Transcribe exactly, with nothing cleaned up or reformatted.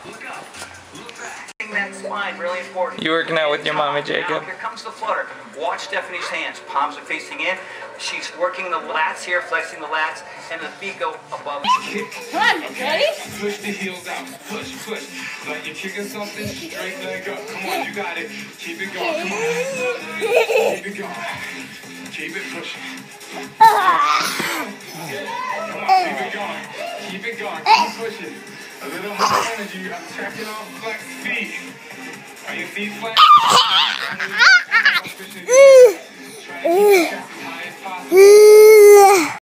Look up. Look back. That spine, really important. You working out with your mama, Jacob? Now, here comes the flutter. Watch Stephanie's hands. Palms are facing in. She's working the lats here, flexing the lats, and the feet go above. Come on, ready? Push the heels out. Push, push. Like you're kicking something, straight leg up. Come on, you got it. Keep it going. Come on. Keep it going. Keep it pushing. Come on, keep it going. Keep it going. Keep pushing. A little more energy. I'm checking on flex feet. Are your feet flat? Trying to keep it as high as possible.